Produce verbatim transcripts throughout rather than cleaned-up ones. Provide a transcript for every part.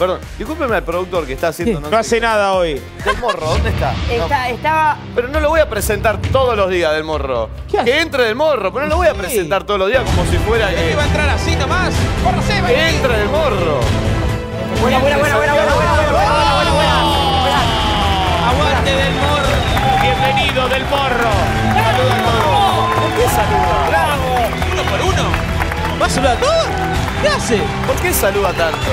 Perdón, discúlpeme al productor que está haciendo... No, no hace nada hoy. ¿Del Morro? ¿Dónde está? Está, No. Estaba... Pero no lo voy a presentar todos los días Del Morro. ¿Qué hace? Que entre Del Morro, pero no lo voy a presentar todos los días como si fuera ¿Qué que... va a entrar así nomás? ¡Morro se va! Que entre Del Morro. Buena, buena, buena, buena, buena, buena, buena, buena, buena, buena. ¡Aguante Del Morro! Bienvenido Del Morro. Saluda a todos. ¿Por qué saluda? ¡Bravo! ¿Uno por uno? ¿Va a saludar a todos? ¿Qué hace? ¿Por qué saluda tanto?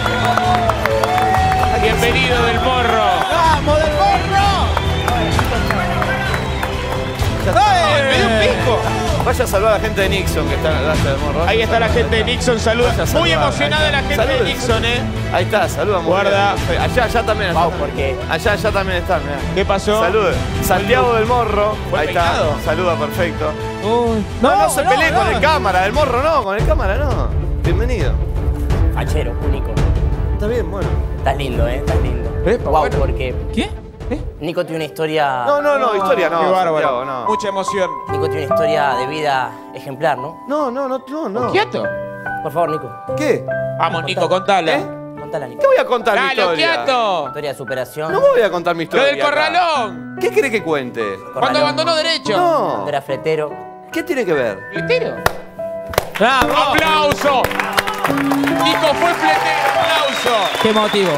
Bienvenido Del Morro. ¡Vamos, Del Morro! ¡Ay, me dio un pico! Vaya a saludar a la gente de Nixon que está en la casa Del Morro. Ahí está la gente de Nixon. Saluda. Vaya a Muy saludar. emocionada Ahí la está. gente de Salude. Nixon, ¿eh? Ahí está, saluda muy Guarda. bien. Allá, allá también está. Wow, ¿por qué? Allá, allá también está, mirá. ¿Qué pasó? Salude. Santiago Del Morro. Buen Ahí está. peinado. Saluda, perfecto. Uy. No, no, se pelee con el cámara. Del Morro no, con el cámara no. Bienvenido. Fachero, único. Está bien, bueno. Estás lindo, ¿eh? Estás lindo. Epa, Wow, bueno. porque ¿Qué? ¿Eh? Nico tiene una historia... No, no, no, historia no. Qué bárbaro. Santiago, no. Mucha emoción. Nico tiene una historia de vida ejemplar, ¿no? No, no, no, no, no. ¿Quieto? Por favor, Nico. ¿Qué? Vamos, Nico, contala. ¿Eh? Contala, Nico. ¿Qué voy a contar mi ¡Dale, historia? quieto! Historia de superación. No voy a contar mi ¡Lo historia. del acá. corralón! ¿Qué querés que cuente? Cuando Corralón. abandonó derecho. No. Cuando era fletero. ¿Qué tiene que ver? ¿Fletero? ¡Bravo! ¡Aplauso! Nico fue fletero. ¡Aplauso! ¡Qué motivo!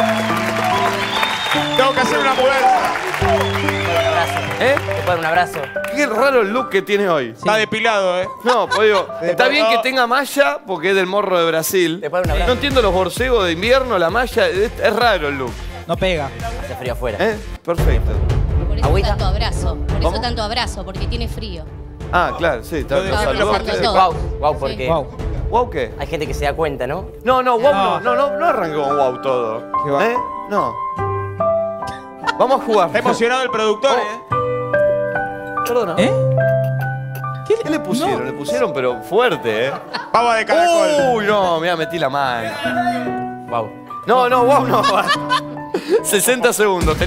Tengo que hacer una mudanza. Un abrazo. ¿Eh? ¿Te puedo dar un abrazo? Qué raro el look que tiene hoy. Está depilado, ¿eh? No, pues digo, está Pero bien no. que tenga malla porque es del Morro de Brasil. Te puedo dar un abrazo. No entiendo los borcegos de invierno, la malla, es, es raro el look. No pega. Hace frío afuera. ¿Eh? Perfecto. Por eso Agüita. tanto abrazo. Por ¿Cómo? eso tanto abrazo, porque tiene frío. Ah, claro, sí, está Lo bien. de- Estaba lo Saludos. pensando partido. todo. Wow, wow, porque Wow. ¿Wow qué? hay gente que se da cuenta, ¿no? No, no, wow no, No. no, no, no arrancó con wow todo. ¿Qué va? ¿Eh? No. Vamos a jugar. Está emocionado el productor, Oh. ¿eh? Perdona. ¿Eh? ¿Qué le pusieron? Le pusieron, pero fuerte, ¿eh? Pava de caracol. Uy, no, mira, metí la mano. Wow. No, no, wow, no. sesenta segundos.